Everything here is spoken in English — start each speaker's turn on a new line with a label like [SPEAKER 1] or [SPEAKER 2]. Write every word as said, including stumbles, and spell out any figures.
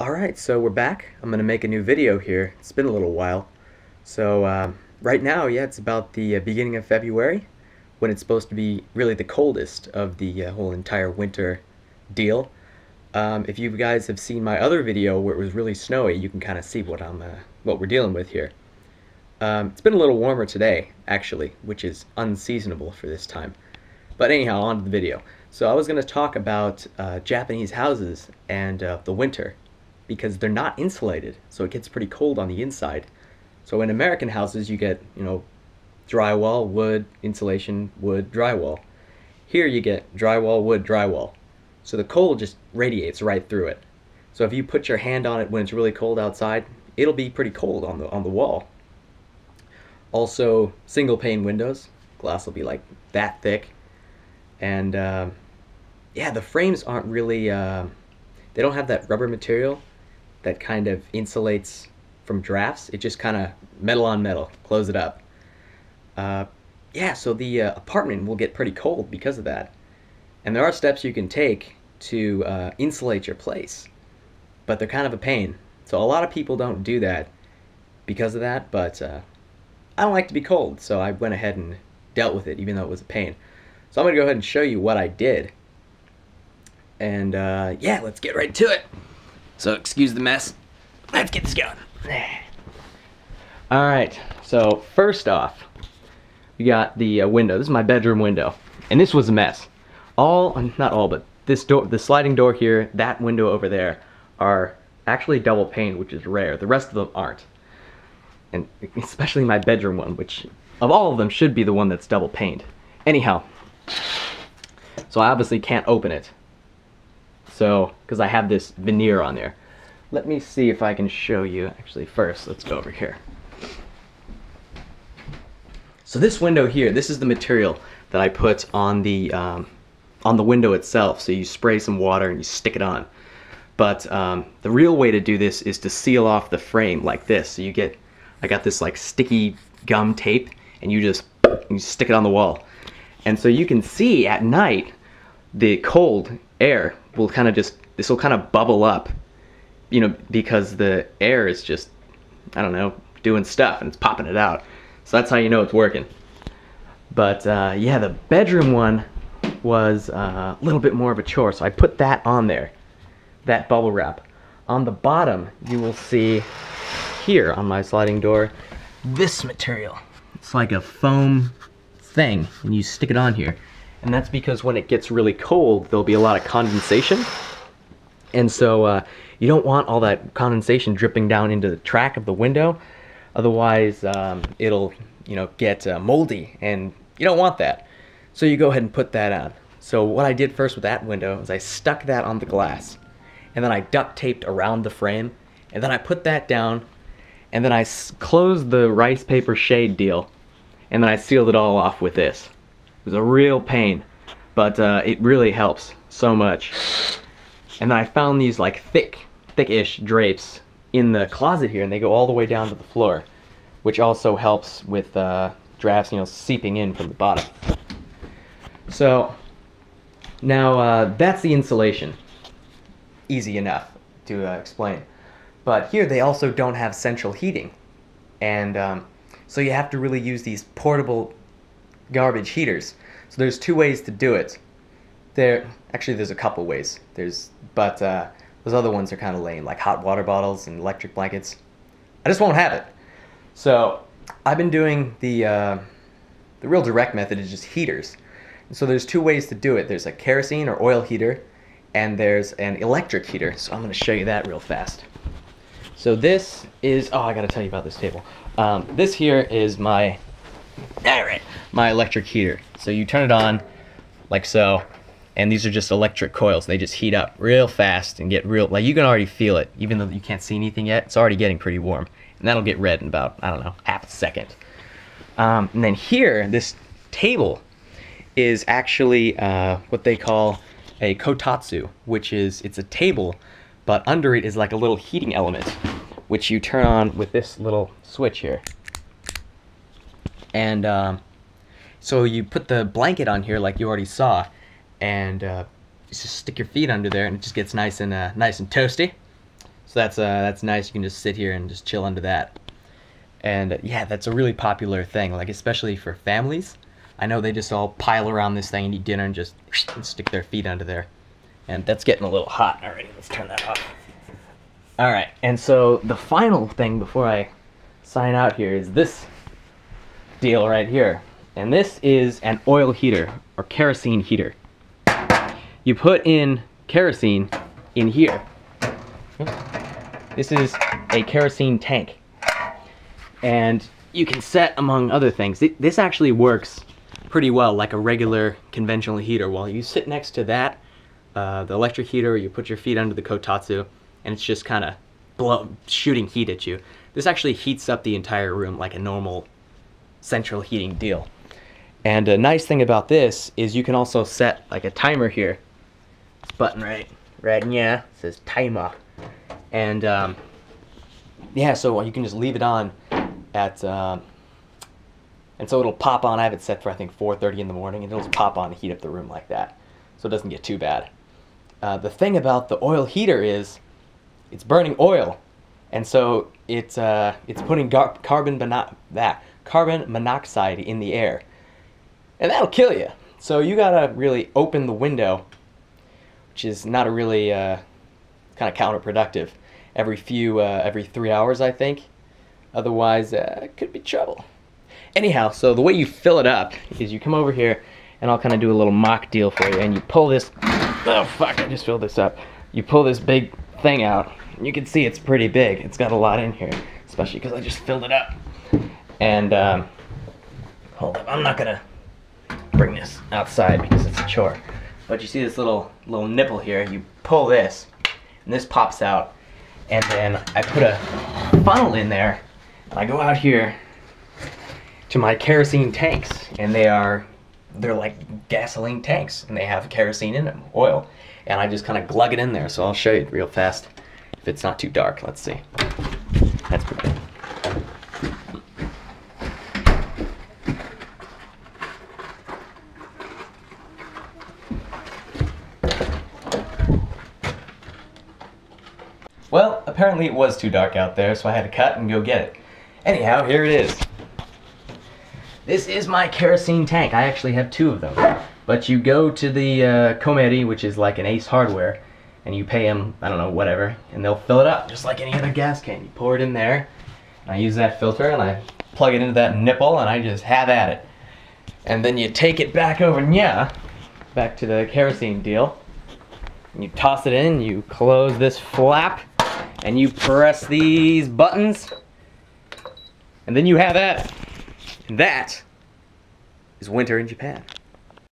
[SPEAKER 1] Alright, so we're back. I'm going to make a new video here. It's been a little while. So uh, right now, yeah, it's about the uh, beginning of February, when it's supposed to be really the coldest of the uh, whole entire winter deal. Um, if you guys have seen my other video where it was really snowy, you can kind of see what I'm, uh, what we're dealing with here. Um, it's been a little warmer today, actually, which is unseasonable for this time. But anyhow, on to the video. So I was going to talk about uh, Japanese houses and uh, the winter, because they're not insulated, so it gets pretty cold on the inside. So in American houses, you get, you know, drywall, wood, insulation, wood, drywall. Here you get drywall, wood, drywall. So the cold just radiates right through it. So if you put your hand on it when it's really cold outside, it'll be pretty cold on the on the wall. Also, single pane windows. Glass will be like that thick. And uh, yeah, the frames aren't really, uh, they don't have that rubber material that kind of insulates from drafts. It just kind of metal on metal, close it up. Uh, yeah, so the uh, apartment will get pretty cold because of that. And there are steps you can take to uh, insulate your place, but they're kind of a pain. So a lot of people don't do that because of that, but uh, I don't like to be cold, so I went ahead and dealt with it even though it was a pain. So I'm going to go ahead and show you what I did. And uh, yeah, let's get right to it. So excuse the mess. Let's get this going. Alright, so first off, we got the uh, window. This is my bedroom window. And this was a mess. All, not all, but this door, the sliding door here, that window over there are actually double pane, which is rare. The rest of them aren't. And especially my bedroom one, which of all of them should be the one that's double paned. Anyhow, so I obviously can't open it. So, because I have this veneer on there. Let me see if I can show you. Actually, first, let's go over here. So this window here, this is the material that I put on the um, on the window itself. So you spray some water and you stick it on. But um, the real way to do this is to seal off the frame like this. So you get, I got this like sticky gum tape, and you just you stick it on the wall. And so you can see at night, the cold air will kind of just, this will kind of bubble up, you know, because the air is just, I don't know, doing stuff and it's popping it out. So that's how you know it's working. But uh, yeah, the bedroom one was uh, a little bit more of a chore, so I put that on there, that bubble wrap. On the bottom, you will see here on my sliding door, this material. It's like a foam thing, and you stick it on here. And that's because when it gets really cold, there'll be a lot of condensation. And so uh, you don't want all that condensation dripping down into the track of the window. Otherwise, um, it'll, you know, get uh, moldy, and you don't want that. So you go ahead and put that on. So what I did first with that window is I stuck that on the glass, and then I duct taped around the frame, and then I put that down, and then I s closed the rice paper shade deal, and then I sealed it all off with this. It was a real pain, but uh, it really helps so much. And then I found these like thick, thick-ish drapes in the closet here, and they go all the way down to the floor, which also helps with uh, drafts, you know, seeping in from the bottom. So now uh, that's the insulation. Easy enough to uh, explain. But here they also don't have central heating, and um, so you have to really use these portable garbage heaters. So there's two ways to do it. There, actually, there's a couple ways. There's, but uh, those other ones are kind of lame, like hot water bottles and electric blankets. I just won't have it. So I've been doing the uh, the real direct method is just heaters. And so there's two ways to do it. There's a kerosene or oil heater, and there's an electric heater. So I'm going to show you that real fast. So this is, oh, I got to tell you about this table. Um, this here is my. All right, my electric heater. So you turn it on like so, and these are just electric coils. They just heat up real fast and get real, like you can already feel it, even though you can't see anything yet. It's already getting pretty warm, and that'll get red in about, I don't know, half a second. Um, and then here, this table is actually uh, what they call a kotatsu, which is, it's a table, but under it is like a little heating element, which you turn on with this little switch here. And um, so you put the blanket on here like you already saw, and uh, just stick your feet under there, and it just gets nice and uh, nice and toasty. So that's uh, that's nice. You can just sit here and just chill under that. And uh, yeah, that's a really popular thing, like especially for families. I know they just all pile around this thing and eat dinner and just and stick their feet under there. And that's getting a little hot already. Let's turn that off. All right, and so the final thing before I sign out here is this deal right here. And this is an oil heater or kerosene heater. You put in kerosene in here. This is a kerosene tank. And you can set, among other things, it, this actually works pretty well like a regular conventional heater. While you sit next to that, uh, the electric heater, you put your feet under the kotatsu, and it's just kind of blow shooting heat at you. This actually heats up the entire room like a normal central heating deal. And a nice thing about this is you can also set like a timer here. This button right, right in yeah, it says timer. And um, yeah, so you can just leave it on at, um, and so it'll pop on. I have it set for I think four thirty in the morning, and it'll just pop on and heat up the room like that. So it doesn't get too bad. Uh, the thing about the oil heater is it's burning oil, and so it's uh, it's putting gar carbon mono that carbon monoxide in the air, and that'll kill you. So you gotta really open the window, which is not a really uh, kind of counterproductive. Every few uh, every three hours, I think. Otherwise, uh, it could be trouble. Anyhow, so the way you fill it up is you come over here, and I'll kind of do a little mock deal for you, and you pull this. Oh fuck! I just filled this up. You pull this big thing out. You can see it's pretty big. It's got a lot in here, especially because I just filled it up. And um, hold up, I'm not gonna bring this outside because it's a chore. But you see this little little nipple here. You pull this, and this pops out. And then I put a funnel in there, and I go out here to my kerosene tanks, and they are they're like gasoline tanks, and they have kerosene in them, oil, and I just kind of glug it in there. So I'll show you real fast if it's not too dark. Let's see. That's pretty good. Well, apparently it was too dark out there, so I had to cut and go get it. Anyhow, here it is. This is my kerosene tank. I actually have two of them. But you go to the uh, Komeri, which is like an Ace Hardware, and you pay them, I don't know, whatever, and they'll fill it up, just like any other gas can. You pour it in there, and I use that filter, and I plug it into that nipple, and I just have at it. And then you take it back over, nya, back to the kerosene deal, and you toss it in, you close this flap, and you press these buttons, and then you have at it. And that is winter in Japan.